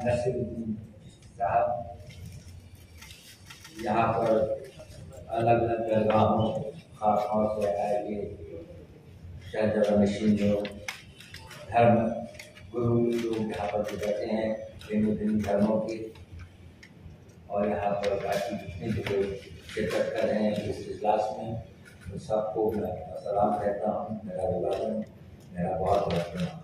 नसीरुद्दीन साहब यहाँ पर अलग अलग जगहों खासतौर से आए ये शाहजहां नशीन लोग धर्म गुरु लोग यहाँ पर जो बैठे हैं भिन्न धर्मों के, और यहाँ पर बाकी जितने भी लोग शिरकत कर रहे हैं इस इजलास में, तो सबको मैं सलाम कहता हूँ। मेरा अभिवादन, मेरा बहुत बहुत प्रणाम।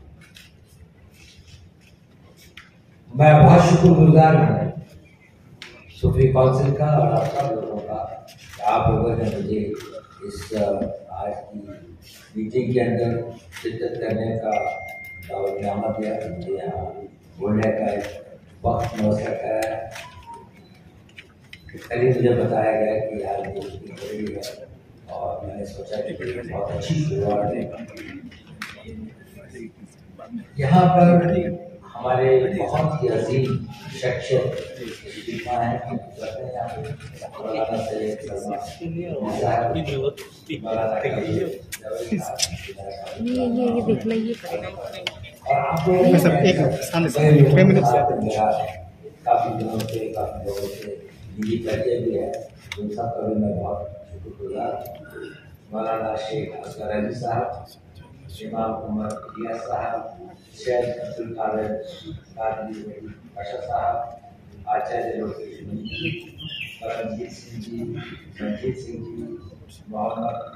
मैं बहुत शुक्रगुजार हूँ सूफी काउंसिल का और आप सब लोगों का, आप लोगों ने मुझे इस आज की मीटिंग के अंदर शिरकत करने का दावतनामा दिया, मुझे यहाँ बोलने का एक वक्त मौसर कराया। कल ही मुझे बताया गया कि आज दोस्ती हो रही है और मैंने सोचा कि बहुत अच्छी शुरुआत है। यहाँ पर हमारे बहुत ही अजीम शख्सियत है ये देखना ये काफी दिनों से काफी लोगों से निजी परिचय भी है, उन सब का भी मैं बहुत शुक्रगुजार। मौलाना शेख असगर अली साहब, इमाम उमर इलियास साहब, शेख अब्दुल कादिर पाशा साहब, आचार्य लोकेश जी, परमजीत सिंह जी, रंजीत सिंह जी, मोहम्मद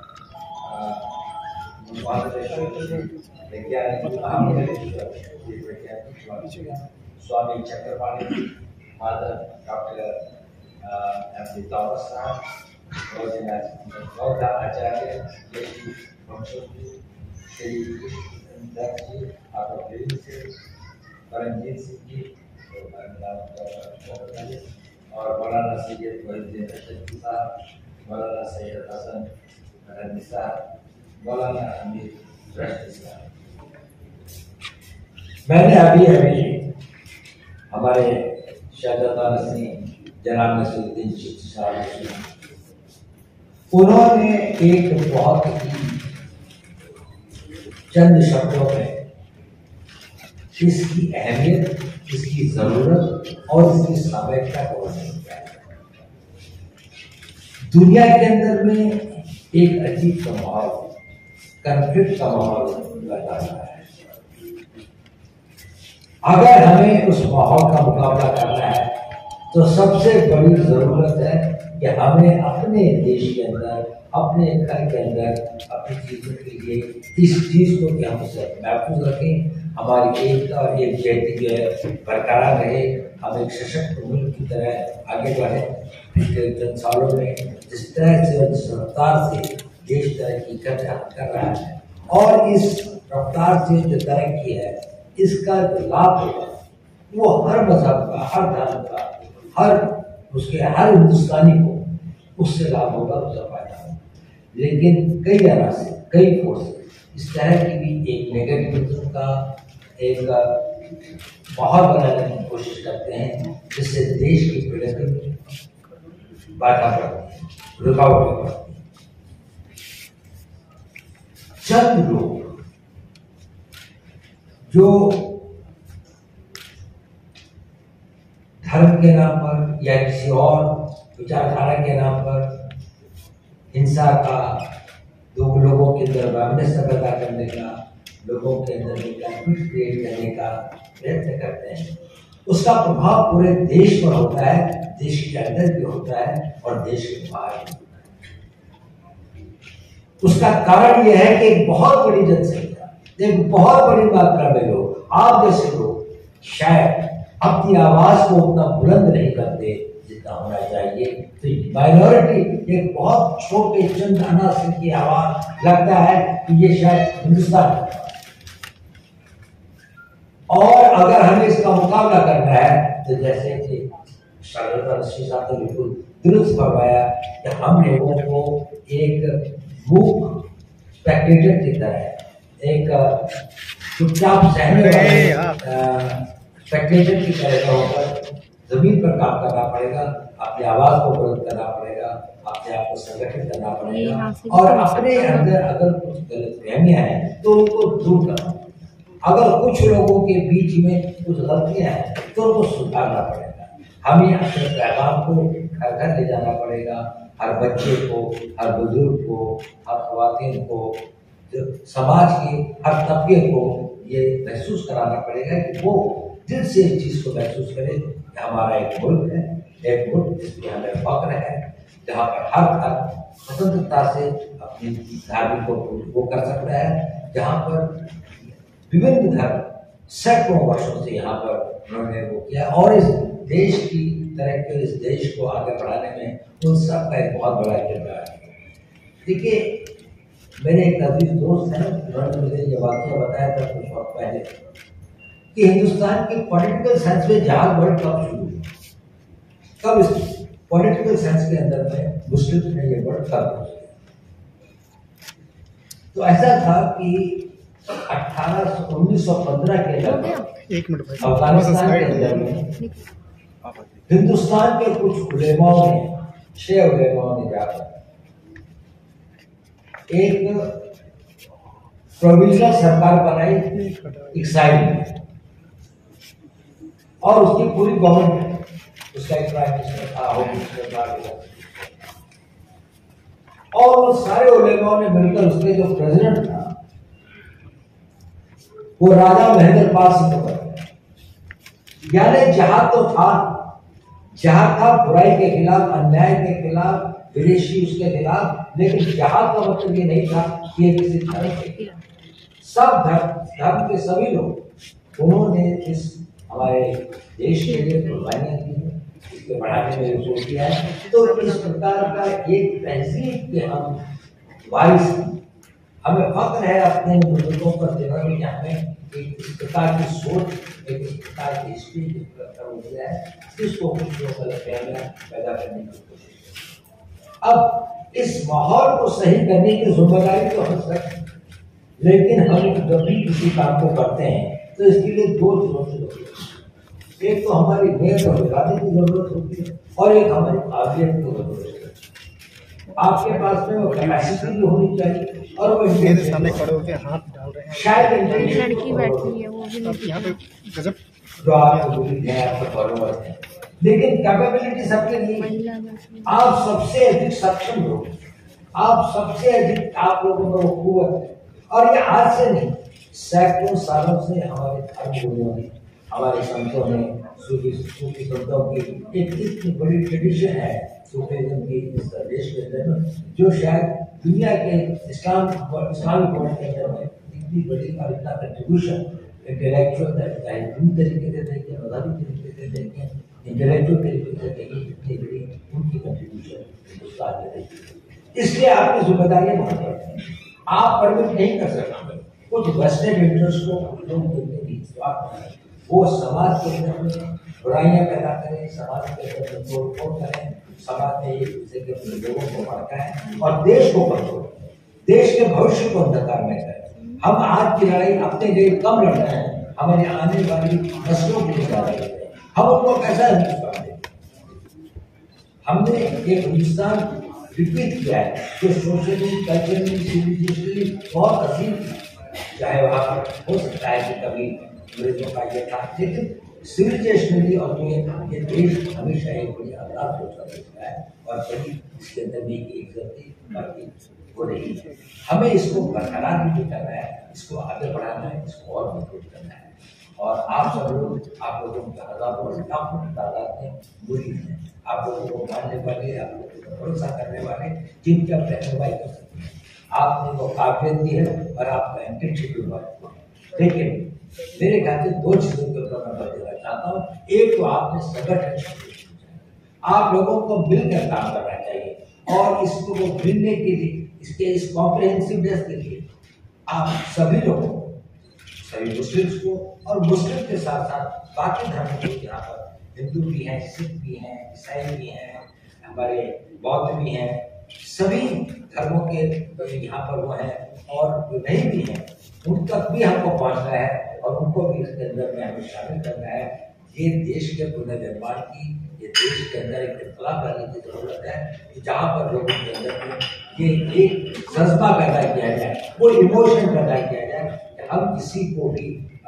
स्वामी चक्रपाणी, फादर डॉक्टर साहब, बौद्ध आचार्य परमजीत सिंह जी और मौलाना सैयद वहीदुद्दीन साहब, मौलाना सैयद हसन नदवी साहब, मौलाना अमीर रशीद साहब। मैंने अभी हमारे शाहजहां नसीन जनाब नसीरुद्दीन साहब, उन्होंने एक बहुत ही चंद शब्दों में इसकी अहमियत, इसकी जरूरत और इसकी सामयिकता को वर्णन किया है। दुनिया के अंदर में एक अजीब सा माहौल, कॉन्फ्लिक्ट का माहौल बना हुआ है। अगर हमें उस माहौल का मुकाबला करना है तो सबसे बड़ी जरूरत है कि हमें अपने देश के अंदर, अपने घर के अंदर, अपनी चीजों के लिए इस चीज को कि हम उसे महफूज रखें, हमारी एकता और एकजुटता जो है बरकरार रहे, हम एक सशक्त मुल्क की तरह आगे बढ़े। पिछले चंद सालों में जिस तरह से और जिस रफ्तार से देश तरक्की कर रहा है और इस रफ्तार से जो तरक्की है इसका जो लाभ होगा वो हर मजहब का, हर धर्म का, हर हिंदुस्तानी को उससे लाभ होगा, उससे फायदा होगा। लेकिन कई तरह से, कई फोर्स इस तरह की भी एक नेगेटिविज्म का एक माहौल बनाने की कोशिश करते हैं जिससे देश की प्रगति में बाधा पड़ती है, रुकावटें पड़ती हैं। चंद लोग जो धर्म के नाम पर या किसी और विचारधारा के नाम पर हिंसा का, दो लोगों के अंदर वैमनस्य पैदा करने का, लोगों के अंदर कॉन्फ्लिक्ट क्रिएट करने का प्रयत्न करते हैं, उसका प्रभाव पूरे देश पर होता है, देश के अंदर भी होता है और देश के बाहर भी होता है। उसका कारण यह है कि एक बहुत बड़ी जनसंख्या, एक बहुत बड़ी मात्रा में लोग, आप जैसे लोग शायद अपनी आवाज को उतना बुलंद नहीं करते जितना होना चाहिए। तो माइनॉरिटी एक बहुत छोटे चंद अनासर की आवाज लगता है कि ये शायद हिंदुस्तान है, और अगर हमें इसका मुकाबला करना है तो जैसे कि शाहजहां नशीन साहब ने बिल्कुल दुरुस्त फरमाया कि हम लोगों को एक मूक स्पेक्टेटर की तरह, एक चुपचाप सहने वाले स्पेक्टेटर की तरह होकर जमीन पर काम करना पड़ेगा, अपनी आवाज को बुलंद करना पड़ेगा, अपने आप को संगठित करना पड़ेगा और अपने अंदर अगर कुछ गलतफहमियां हैं तो उनको दूर करना। अगर कुछ लोगों के बीच में कुछ गलतियां हैं तो उनको सुधारना पड़ेगा। हमें अपने पैगाम को घर घर ले जाना पड़ेगा, हर बच्चे को, हर बुजुर्ग को, हर ख्वातीन को, समाज के हर तबके को ये महसूस कराना पड़ेगा कि वो दिल से इस चीज़ को महसूस करे कि हमारा एक मुल्क है, एक मुल्क जिसमें हमें फख्र है, जहाँ पर हर धर्म स्वतंत्रता से अपनी धार्मिक को कर सकता है, जहाँ पर विभिन्न धर्म सैकड़ों वर्षों से यहाँ पर उन्होंने वो किया और इस देश की तरक्की, इस देश को आगे बढ़ाने में उन सब का एक बहुत बड़ा किरदार है। देखिए, मेरे एक अजीज दोस्त हैं, उन्होंने मुझे ये वाक़या बताया था कुछ वक्त पहले कि हिंदुस्तान की पॉलिटिकल साइंस में जहाज वर्ल्ड कब शुरू हुआ, कब इस पॉलिटिकल साइंस के अंदर में मुस्लिम ने ये वर्ड कब, तो ऐसा था कि 1915 के अंदर अफगानिस्तान के अंदर में हिंदुस्तान के कुछ उलेमाओं ने, 6 उलेमाओं ने जाकर एक प्रोविजनल सरकार बनाई एक साइड में, और उसकी पूरी गवर्नमेंट, उसका एक प्राइम मिनिस्टर था, होम मिनिस्टर था, और वो सारे उलेमाओं ने मिलकर उसके जो प्रेसिडेंट था वो राजा महेंद्र पाल सिंह को बनाया। यानी जहां तो था, जहां था बुराई के खिलाफ, अन्याय के खिलाफ, विदेशी उसके खिलाफ, लेकिन जहां का मतलब ये नहीं था कि ये किसी धर्म के खिलाफ, सब धर्म के सभी लोग उन्होंने इस हमारे देश के लिए कुर्बानियां दी है, इसके बढ़ाने में जोर किया है। तो इस प्रकार का एक तहजीब के हम वारिस हैं, हमें फख्र है अपने बुजुर्गों पर जिन्होंने हमें एक इस प्रकार की सोच, एक इस प्रकार की हिस्ट्री दिया है, जिसको कुछ लोग गलतफहमियां पैदा करने की कोशिश करते। अब इस माहौल को सही करने की जिम्मेदारी तो हम सब, लेकिन हम जब भी किसी काम को करते हैं तो इसके लिए 2 चीजों की जरूरत है। एक तो हमारी नियत और इरादे की जरूरत होती है और एक हमारी काबिलियत की जरूरत है। आपके पास में वो कैपेसिटी भी होनी चाहिए और वो मेरे सामने खड़े होकर हाथ डाल रहे हैं, शायद लड़की बैठी है वो भी नहीं, यहाँ पे गजब जो आपको है, आपके फॉलोअर्स हैं, लेकिन कैपेबिलिटी सबके लिए। महिला बैठी है। आप सबसे अधिक सक्षम लोग, आप सबसे अधिक, आप लोगों में वो कुव्वत है, और ये आज से नहीं, सैकड़ों सालों से हमारे धर्मगुरुओं ने, हमारे संतों ने, सूफी संतों की एक इतनी बड़ी ट्रेडिशन है सूफीज़्म की इस देश के अंदर में, जो शायद दुनिया के इस्लामिक वर्ल्ड के अंदर में इतनी बड़ी और इतना कंट्रीब्यूशन इंटेलेक्चुअल तरीके से देखें, मजहबी तरीके से देखें, इंटेलेक्चुअल तरीके से देखें, इतनी बड़ी उनकी कंट्रीब्यूशन हिंदुस्तान में देखी। इसलिए आपकी जिम्मेदारियां बहुत बड़ी हैं। आप परमिट नहीं कर सकते कुछ वेस्टेड इंटरेस्ट को वो समाज के अंदर में बुराइयां पैदा करें, समाज के अंदर तोड़ करें, समाज में एक दूसरे के लोगों को भड़काएं और देश को कंट्रोल करें, देश के भविष्य को अंधकार में करें। हम आज की लड़ाई अपने लिए कम लड़ रहे हैं, हमारे आने वाली नस्लों के लिए लड़ रहे हैं। हम उनको कैसा हिंदुस्तान दें? हमने एक हिंदुस्तान रिपीट किया है जो सोशली, कल्चरली, सिविलाइजेशनली बहुत अजीब, चाहे वहाँ पर हो सकता है कि कभी अंग्रेजों का ये था, लेकिन सिविलाइजेशनली और ये देश हमेशा एक बड़ी आजाद सोच का है और बड़ी इसके अंदर भी एक गलती बाकी हो रही है। हमें इसको बरकरार भी करना है, इसको आगे बढ़ाना है, इसको और मजबूत करना है। और आप सब लोग, आप लोगों के हज़ारों लाखों की तादाद में बुरी हैं, आप लोगों को मानने वाले, आप लोगों को भरोसा करने वाले, जिनकी आप रहनुमाई कर सकते हैं। आपने वो काबिलियत दी है और आपका इंटेंशन भी हुआ। लेकिन मेरे ख्याल से 2 चीजों के ऊपर मैं बल देना चाहता हूँ। एक तो आपने संगठन, आप लोगों को मिलकर काम करना चाहिए और इसको मिलने के लिए, इसके इस कॉम्प्रिहेंसिवनेस के लिए आप सभी लोगों को, सभी मुस्लिम्स को और मुस्लिम के साथ साथ बाकी धर्म के, यहाँ पर हिंदू भी हैं, सिख भी हैं, ईसाई भी हैं, हमारे बौद्ध भी हैं, सभी धर्मों के यहाँ पर वो हैं और जो नहीं भी हैं उन तक भी हमको पहुँचना है और उनको भी इसके अंदर में हमें शामिल करना है। ये देश के पुनर्निर्माण की, ये देश के अंदर एक इनकलाब लाने की जरूरत है कि जहाँ पर लोगों के अंदर में ये एक जज्बा पैदा किया जाए, वो इमोशन पैदा किया जाए कि हम किसी को भी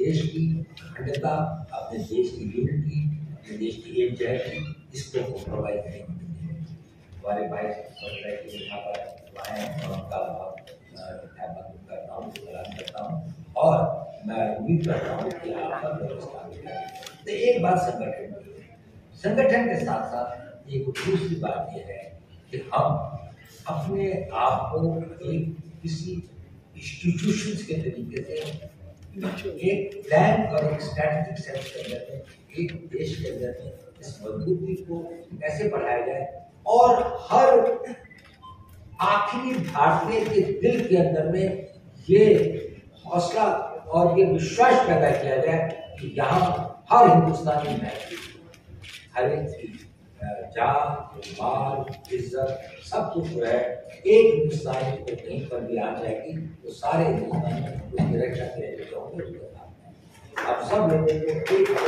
देश की अखंडता, अपने देश की यूनिटी, अपने देश की एकजुटता, इसको कॉम्प्रोमाइज नहीं होने देंगे। हमारे भाई समुदाय के यहाँ पर आए हैं और उनका बहुत करता हूँ, सलाम करता हूँ और मैं उम्मीद करता हूँ कि आप सब लोग इसका करें। तो एक बात संगठन के साथ साथ एक दूसरी बात यह है कि हम अपने आप को एक किसी इंस्टीट्यूशंस के तरीके से एक प्लान और एक स्ट्रैटेजिक सेंस के अंदर में, एक देश के अंदर में इस मजबूती को कैसे बढ़ाया जाए और हर आखिरी भारतीय के दिल के अंदर में ये हौसला और ये विश्वास पैदा किया जाए कि यहाँ हर हिंदुस्तानी में हर एक की जात, माल, इज्जत सब कुछ जो है एक हिंदुस्तानी को कहीं पर भी आ जाएगी तो सारे हिंदुस्तानी उसकी रक्षा के लिए होंगे। अब सब लोगों को एक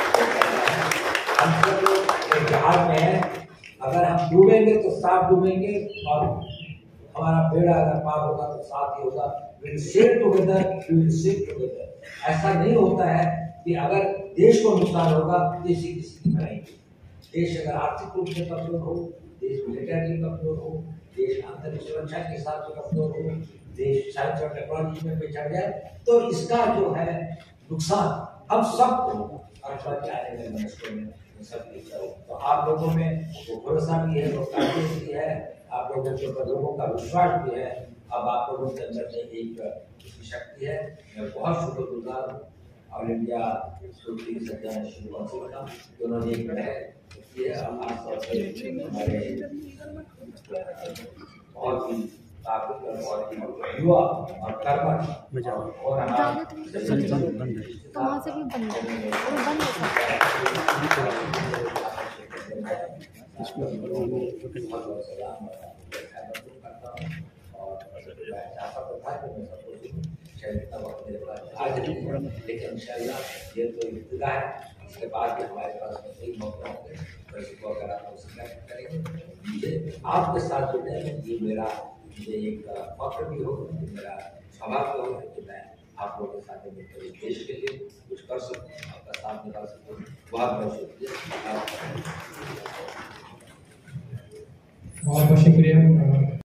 हम सब लोग एक जहाज में है, अगर हम डूबेंगे तो साथ डूबेंगे और हमारा बेड़ा अगर पार होगा तो साथ ही होगा। We will sail together, we will sink together। ऐसा नहीं होता है कि अगर देश को नुकसान होगा देश ही किसी की भलाई। देश अगर आर्थिक रूप से कमजोर हो, देश मिलिटरी कमजोर हो, देश आंतरिक सुरक्षा के हिसाब से कमजोर हो, देश साइंस और टेक्नोलॉजी में पिछड़ जाए तो इसका जो है नुकसान हम सबको आने वाले मनुष्यों में सब तो आप लोगों में वो भरोसा भी है, वो काबिलियत भी है, आप लोगों के ऊपर लोगों का विश्वास भी है। अब आप लोगों के अंदर में एक शक्ति है। मैं बहुत शुक्रगुजार हूँ ऑल इंडिया सुप्रीम सज्जन श्री वंशी का, उन्होंने एक की है हमारे बहुत ही ताकत और युवा और कर्मठ और कहाँ से भी बंद है और बंद आज लेकिन इंशाल्लाह ये तो इब्तिदा है, इसके बाद भी हमारे पास में कई मौके होंगे तो इसको अगर आप संगठन करेंगे आपके साथ जुड़ने में ये मेरा मुझे एक फख्र भी हो, मेरा सौभाग्य हो कि मैं आप लोगों के साथ मिलकर इस देश के लिए कुछ कर सकूँ, आपका साथ निकाल सकूँ। बहुत शुक्रिया। बहुत शुक्रिया।